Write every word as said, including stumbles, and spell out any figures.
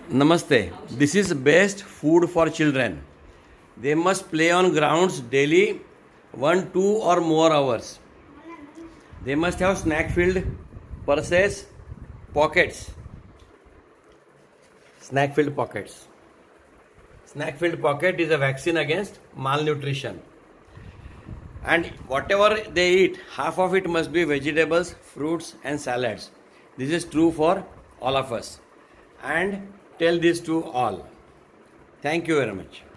Namaste. This is best food for children. They must play on grounds daily one, two or more hours. They must have snack filled purses, pockets. Snack filled pockets. Snack filled pocket is a vaccine against malnutrition. And whatever they eat, half of it must be vegetables, fruits and salads. This is true for all of us. And tell this to all. Thank you very much.